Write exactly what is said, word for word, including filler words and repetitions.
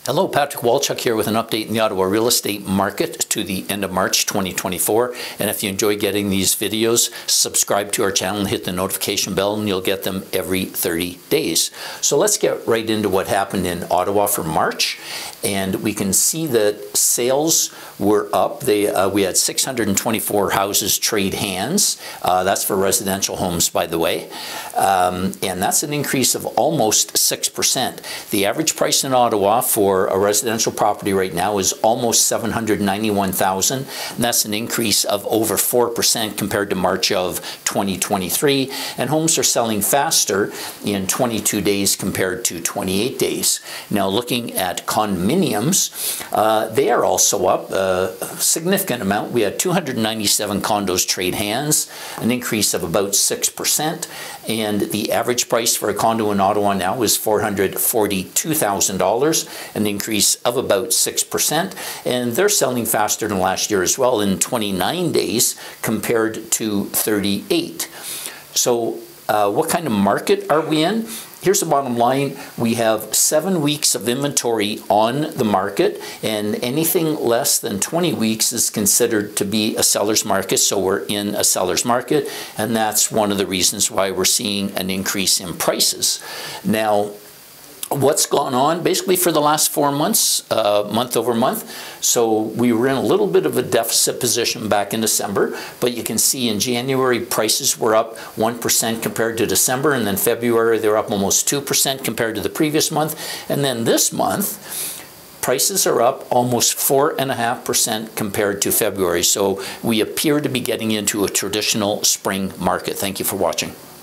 Hello, Patrick Walchuk here with an update in the Ottawa real estate market to the end of March twenty twenty-four. And if you enjoy getting these videos, subscribe to our channel and hit the notification bell and you'll get them every thirty days. So let's get right into what happened in Ottawa for March. And we can see that sales were up. They, uh, we had six hundred twenty-four houses trade hands. Uh, that's for residential homes, by the way. Um, and that's an increase of almost six percent. The average price in Ottawa for a residential property right now is almost seven hundred ninety-one thousand dollars, and that's an increase of over four percent compared to March of twenty twenty-three. And homes are selling faster in twenty-two days compared to twenty-eight days. Now, looking at condominiums, uh, they are also up a significant amount. We had two hundred ninety-seven condos trade hands, an increase of about six percent, and the average price for a condo in Ottawa now is four hundred forty-two thousand dollars, an increase of about six percent, and they're selling faster than last year as well in twenty-nine days compared to thirty-eight. So uh, what kind of market are we in? Here's the bottom line. We have seven weeks of inventory on the market, and anything less than twenty weeks is considered to be a seller's market, so we're in a seller's market, and that's one of the reasons why we're seeing an increase in prices. Now, what's gone on basically for the last four months, uh, month over month. So we were in a little bit of a deficit position back in December, but you can see in January prices were up one percent compared to December, and then February they're up almost two percent compared to the previous month. And then this month, prices are up almost four point five percent compared to February. So we appear to be getting into a traditional spring market. Thank you for watching.